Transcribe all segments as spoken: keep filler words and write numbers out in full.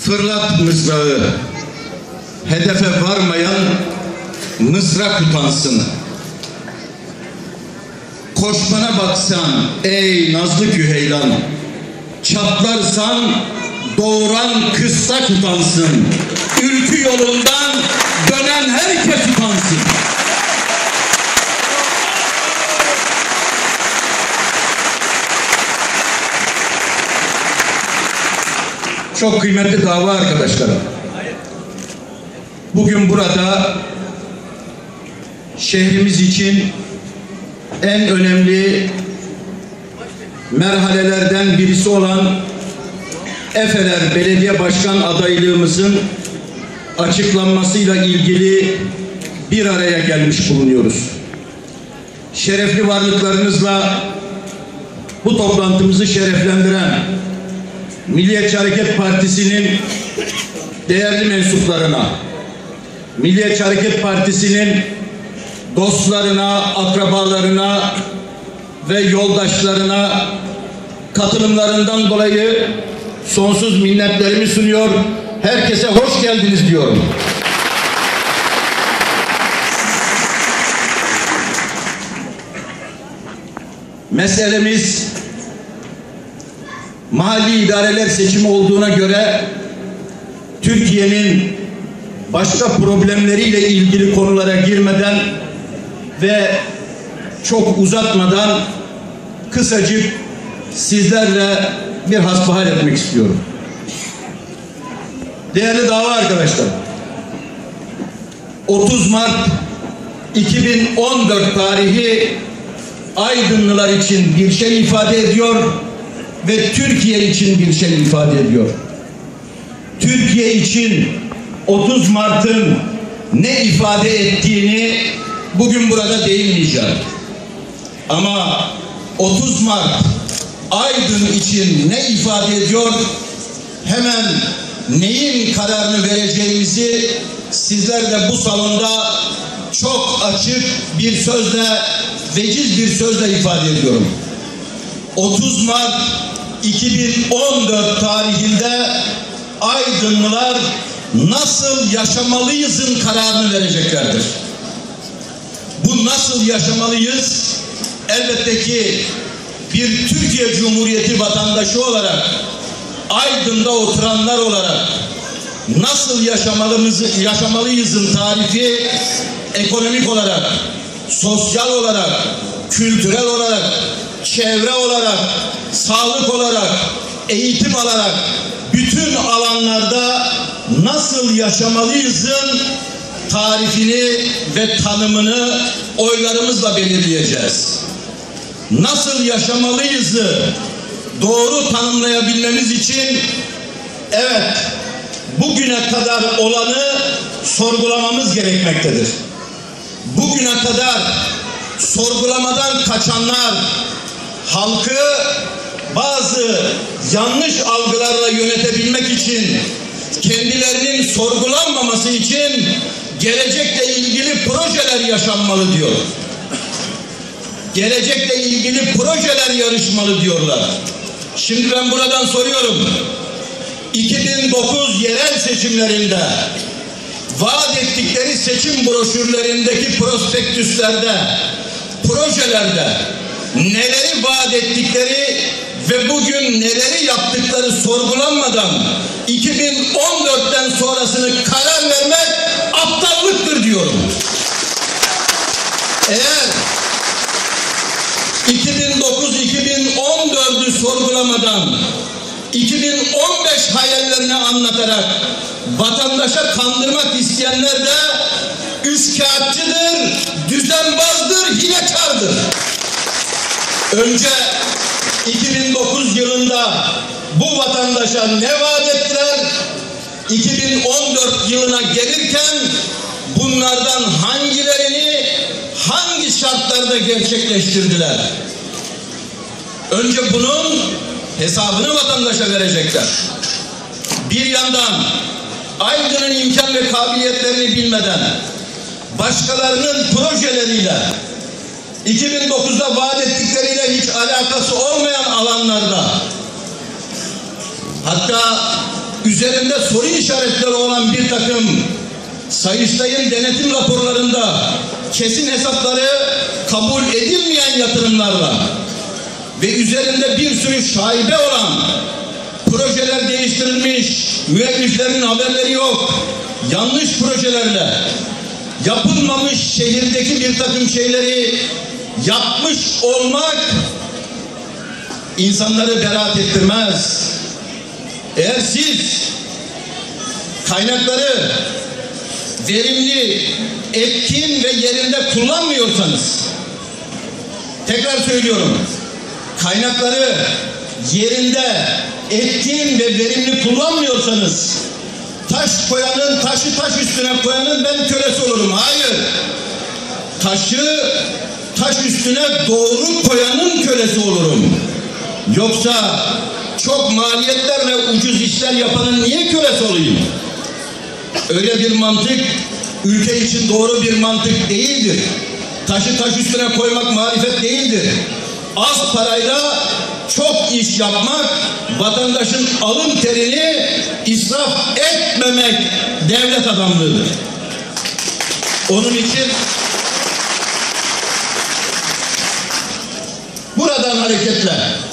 Fırlat mızrağı, hedefe varmayan mızrak utansın. Koşmana baksan ey nazlı Küheylan, çatlarsan doğuran kıssak utansın. Ülkü yolundan dönen herkes utansın. Çok kıymetli dava arkadaşlarım. Bugün burada şehrimiz için en önemli merhalelerden birisi olan Efeler Belediye Başkan adaylığımızın açıklanmasıyla ilgili bir araya gelmiş bulunuyoruz. Şerefli varlıklarınızla bu toplantımızı şereflendiren Milliyetçi Hareket Partisi'nin değerli mensuplarına, Milliyetçi Hareket Partisi'nin dostlarına, akrabalarına ve yoldaşlarına katılımlarından dolayı sonsuz minnetlerimi sunuyor. Herkese hoş geldiniz diyorum. Meselemiz mahalli idareler seçimi olduğuna göre Türkiye'nin başka problemleriyle ilgili konulara girmeden ve çok uzatmadan kısacık sizlerle bir hasbihal etmek istiyorum. Değerli dava arkadaşlar, otuz Mart iki bin on dört tarihi Aydınlılar için bir şey ifade ediyor ve Türkiye için bir şey ifade ediyor. Türkiye için otuz Mart'ın ne ifade ettiğini bugün burada değinmeyeceğim. Ama otuz Mart Aydın için ne ifade ediyor? Hemen neyin kararını vereceğimizi sizlerle bu salonda çok açık bir sözle, veciz bir sözle ifade ediyorum. otuz Mart iki bin on dört tarihinde Aydınlılar nasıl yaşamalıyızın kararını vereceklerdir. Bu nasıl yaşamalıyız? Elbette ki bir Türkiye Cumhuriyeti vatandaşı olarak, Aydın'da oturanlar olarak nasıl yaşamalıyız, yaşamalıyızın tarifi ekonomik olarak, sosyal olarak, kültürel olarak, çevre olarak, sağlık olarak, eğitim alarak bütün alanlarda nasıl yaşamalıyızın tarifini ve tanımını oylarımızla belirleyeceğiz. Nasıl yaşamalıyızı doğru tanımlayabilmemiz için evet, bugüne kadar olanı sorgulamamız gerekmektedir. Bugüne kadar sorgulamadan kaçanlar halkı bazı yanlış algılarla yönetebilmek için, kendilerinin sorgulanmaması için gelecekle ilgili projeler yaşanmalı diyor. Gelecekle ilgili projeler yarışmalı diyorlar. Şimdi ben buradan soruyorum. iki bin dokuz yerel seçimlerinde vaat ettikleri seçim broşürlerindeki prospektüslerde, projelerde neleri vaat ettikleri ve bugün neleri yaptıkları sorgulanmadan iki bin on dörtten sonrasını karar vermek aptallıktır diyorum. Eğer iki bin dokuz iki bin on dördü sorgulamadan iki bin on beş hayallerini anlatarak vatandaşa kandırmak isteyenler de üçkağıtçıdır, düzenbazdır, hilekardır. Önce iki bin dokuz yılında bu vatandaşa ne vaat ettiler? iki bin on dört yılına gelirken bunlardan hangilerini hangi şartlarda gerçekleştirdiler? Önce bunun hesabını vatandaşa verecekler. Bir yandan Aydın'ın imkan ve kabiliyetlerini bilmeden başkalarının projeleriyle iki bin dokuzda vaat ettikleriyle hiç alakası olmayan alanlarda, hatta üzerinde soru işaretleri olan bir takım Sayıştay'ın denetim raporlarında kesin hesapları kabul edilmeyen yatırımlarla ve üzerinde bir sürü şaibe olan projeler değiştirilmiş, müelliflerin haberleri yok, yanlış projelerle yapılmamış şehirdeki bir takım şeyleri yapmış olmak insanları beraat ettirmez. Eğer siz kaynakları verimli, etkin ve yerinde kullanmıyorsanız, tekrar söylüyorum, kaynakları yerinde, etkin ve verimli kullanmıyorsanız, taş koyanın, taşı taş üstüne koyanın ben kölesi olurum. Hayır. Taşı taş üstüne doğru koyanın kölesi olurum. Yoksa çok maliyetlerle ucuz işler yapanın niye kölesi olayım? Öyle bir mantık ülke için doğru bir mantık değildir. Taşı taş üstüne koymak marifet değildir. Az parayla çok iş yapmak, vatandaşın alın terini israf etmemek devlet adamlığıdır. Onun için buradan hareketle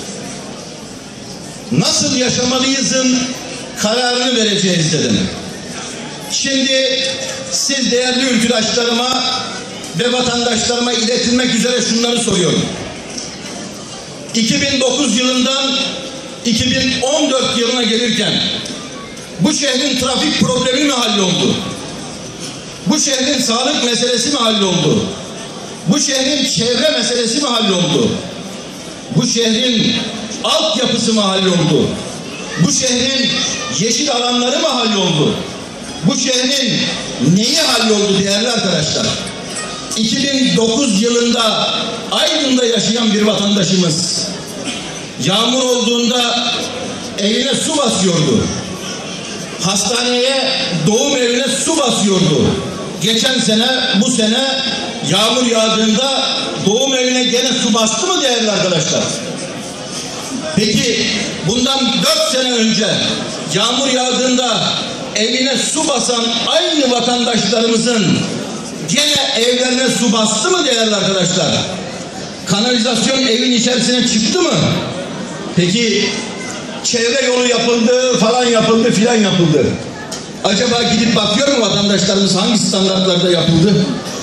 nasıl yaşamalıyızın kararını vereceğiz dedim. Şimdi siz değerli ülküdaşlarıma ve vatandaşlarıma iletilmek üzere şunları soruyorum. iki bin dokuz yılından iki bin on dört yılına gelirken bu şehrin trafik problemi mi halloldu? Bu şehrin sağlık meselesi mi halloldu? Bu şehrin çevre meselesi mi halloldu? Bu şehrin altyapısı mı halloldu? Bu şehrin yeşil alanları mı halloldu? Bu şehrin neyi halloldu değerli arkadaşlar? iki bin dokuz yılında Aydın'da yaşayan bir vatandaşımız yağmur olduğunda evine su basıyordu. Hastaneye, doğum evine su basıyordu. Geçen sene, bu sene yağmur yağdığında doğum evine gene su bastı mı değerli arkadaşlar? Peki bundan dört sene önce yağmur yağdığında evine su basan aynı vatandaşlarımızın gene evlerine su bastı mı değerli arkadaşlar? Kanalizasyon evin içerisine çıktı mı? Peki çevre yolu yapıldı, falan yapıldı, filan yapıldı. Acaba gidip bakıyor mu vatandaşlarımız hangi standartlarda yapıldı?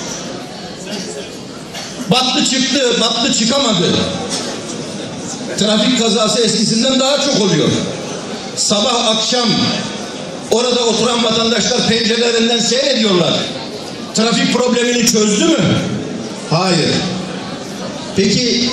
Battı çıktı, battı çıkamadı. Trafik kazası eskisinden daha çok oluyor. Sabah akşam orada oturan vatandaşlar pencerelerinden seyrediyorlar. Trafik problemini çözdü mü? Hayır. Peki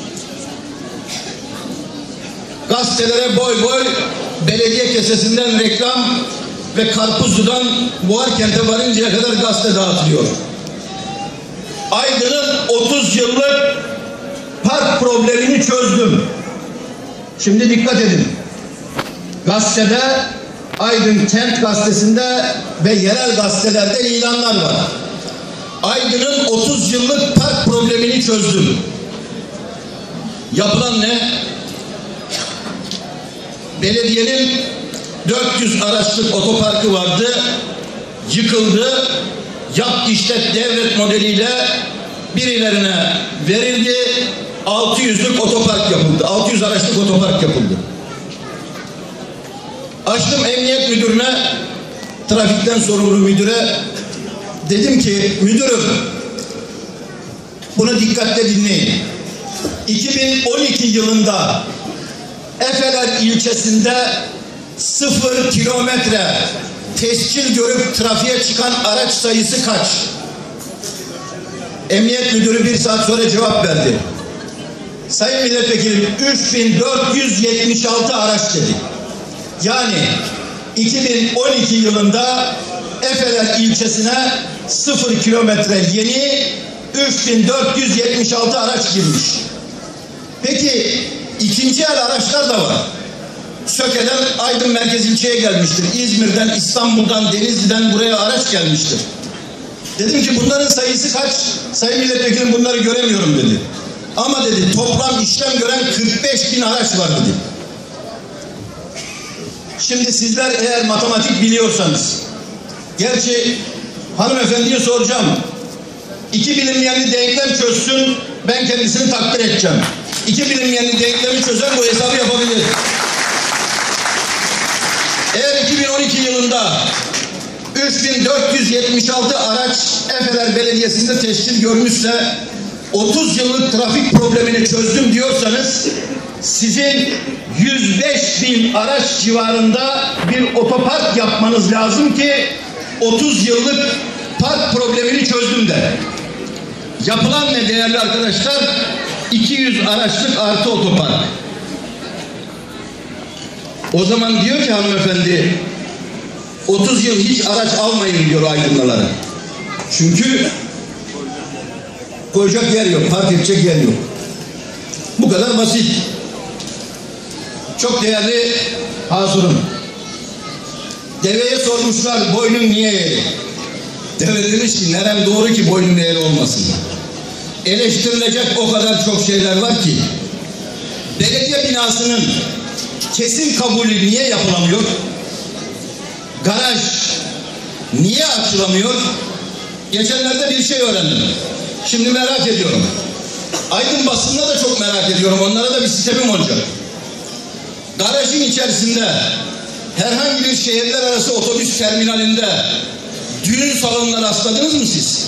gazetelere boy boy belediye kesesinden reklam ve Karpuzlu'dan Buharkent'e varıncaya kadar gazete dağıtılıyor. Aydın'ın otuz yıllık park problemini çözdüm. Şimdi dikkat edin. Gazetede, Aydın Kent Gazetesi'nde ve yerel gazetelerde ilanlar var. Aydın'ın otuz yıllık park problemini çözdüm. Yapılan ne? Belediyenin dört yüz araçlık otoparkı vardı. Yıkıldı. Yap işlet devlet modeliyle birilerine verildi. altı yüzlük otopark yapıldı. altı yüz araçlık otopark yapıldı. Açtım emniyet müdürüne, trafikten sorumlu müdüre, dedim ki müdürüm bunu dikkatle dinleyin. iki bin on iki yılında Efeler ilçesinde sıfır kilometre tescil görüp trafiğe çıkan araç sayısı kaç? Emniyet müdürü bir saat sonra cevap verdi. Sayın milletvekilim üç bin dört yüz yetmiş altı araç dedi. Yani iki bin on iki yılında Efeler ilçesine sıfır kilometre yeni üç bin dört yüz yetmiş altı araç girmiş. Peki ikinci el araçlar da var. Söke'den Aydın merkez ilçeye gelmiştir. İzmir'den, İstanbul'dan, Denizli'den buraya araç gelmiştir. Dedim ki bunların sayısı kaç? Sayın milletvekilim bunları göremiyorum dedi. Ama dedi toplam işlem gören kırk beş bin araç var dedi. Şimdi sizler eğer matematik biliyorsanız, gerçi hanımefendiye soracağım, iki bilinmeyenli denklem çözsün, ben kendisini takdir edeceğim. İki bilinmeyenli denklemi çözen bu hesabı yapabilir. Eğer iki bin on iki yılında üç bin dört yüz yetmiş altı araç Efeler Belediyesi'nde teşkil görmüşse otuz yıllık trafik problemini çözdüm diyorsanız sizin yüz beş bin araç civarında bir otopark yapmanız lazım ki otuz yıllık park problemini çözdüm de. Yapılan ne değerli arkadaşlar? iki yüz araçlık artı otopark. O zaman diyor ki hanımefendi, otuz yıl hiç araç almayın diyor Aydınlılara. Çünkü koyacak yer yok, park edecek yer yok. Bu kadar basit. Çok değerli Hasur'um. Deveye sormuşlar boynun niye eğri? Deve demiş ki nerem doğru ki boynun eğri olmasın. Eleştirilecek o kadar çok şeyler var ki. Belediye binasının kesin kabulü niye yapılamıyor? Garaj niye açılamıyor? Geçenlerde bir şey öğrendim. Şimdi merak ediyorum. Aydın basında da çok merak ediyorum. Onlara da bir sistemim olacak. Garajın içerisinde herhangi bir şehirler arası otobüs terminalinde düğün salonuna rastladınız mı siz?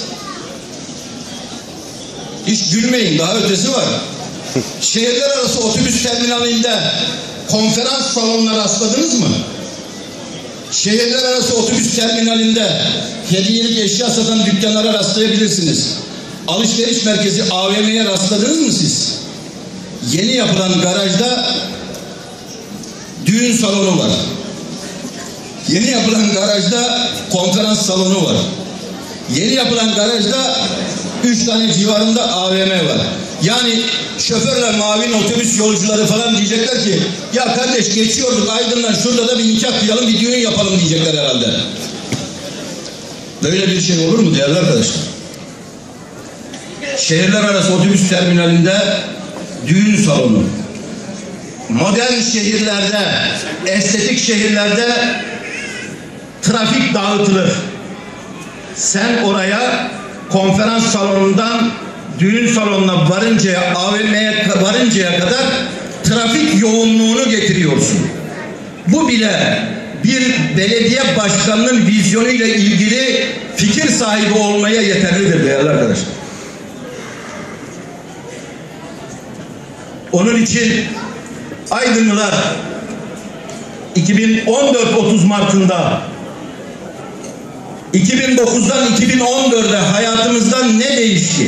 Hiç gülmeyin, daha ötesi var. Şehirler arası otobüs terminalinde konferans salonuna rastladınız mı? Şehirler arası otobüs terminalinde hediyelik eşya satan dükkanlara rastlayabilirsiniz. Alışveriş merkezi A V M'ye rastladınız mı siz? Yeni yapılan garajda düğün salonu var. Yeni yapılan garajda konferans salonu var. Yeni yapılan garajda üç tane civarında A V M var. Yani şoförle mavin otobüs yolcuları falan diyecekler ki ya kardeş geçiyorduk Aydın'dan şurada da bir nikah kıyalım bir düğün yapalım diyecekler herhalde. Böyle bir şey olur mu değerli arkadaşlar? Şehirler arası otobüs terminalinde düğün salonu. Modern şehirlerde, estetik şehirlerde trafik dağıtılır. Sen oraya konferans salonundan düğün salonuna varıncaya, A V M'ye varıncaya kadar trafik yoğunluğunu getiriyorsun. Bu bile bir belediye başkanının vizyonuyla ilgili fikir sahibi olmaya yeterlidir değerli arkadaşlar. Onun için Aydınlılar iki bin on dört otuz Mart'ında iki bin dokuzdan iki bin on dört'e hayatımızdan ne değişti?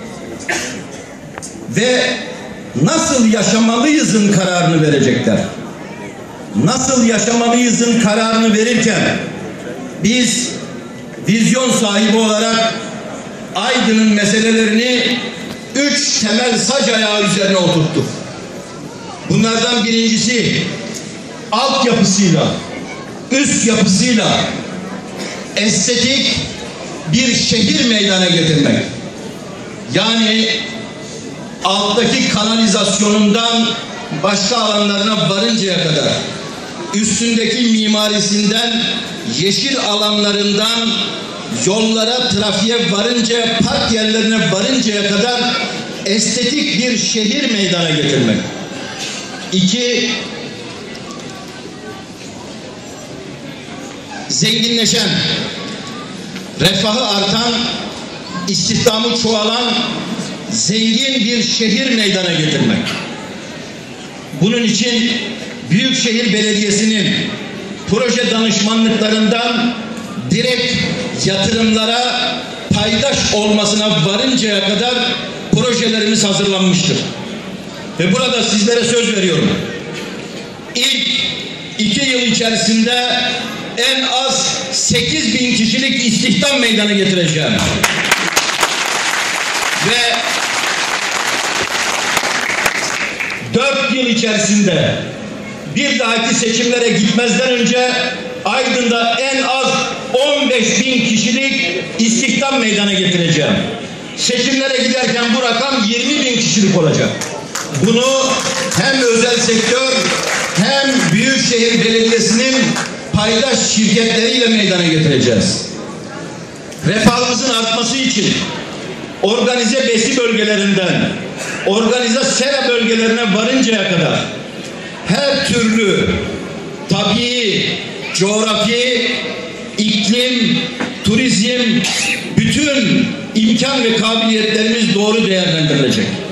Ve nasıl yaşamalıyızın kararını verecekler. Nasıl yaşamalıyızın kararını verirken biz vizyon sahibi olarak Aydın'ın meselelerini üç temel sac ayağı üzerine oturttuk. Bunlardan birincisi altyapısıyla, üst yapısıyla estetik bir şehir meydana getirmek. Yani alttaki kanalizasyonundan başka alanlarına varıncaya kadar, üstündeki mimarisinden, yeşil alanlarından yollara, trafiğe varıncaya, park yerlerine varıncaya kadar estetik bir şehir meydana getirmek. İki, zenginleşen, refahı artan, istihdamı çoğalan, zengin bir şehir meydana getirmek. Bunun için Büyükşehir Belediyesi'nin proje danışmanlıklarından direkt yatırımlara paydaş olmasına varıncaya kadar projelerimiz hazırlanmıştır. Ve burada sizlere söz veriyorum. İlk iki yıl içerisinde en az sekiz bin kişilik istihdam meydana getireceğim. Ve dört yıl içerisinde bir dahaki seçimlere gitmezden önce Aydın'da en az on beş bin kişilik istihdam meydana getireceğim. Seçimlere giderken bu rakam yirmi bin kişilik olacak. Bunu hem özel sektör hem Büyükşehir Belediyesi'nin paydaş şirketleriyle meydana getireceğiz. Refahımızın artması için organize besi bölgelerinden organize sera bölgelerine varıncaya kadar her türlü tabii, coğrafi, iklim, turizm, bütün imkan ve kabiliyetlerimiz doğru değerlendirilecek.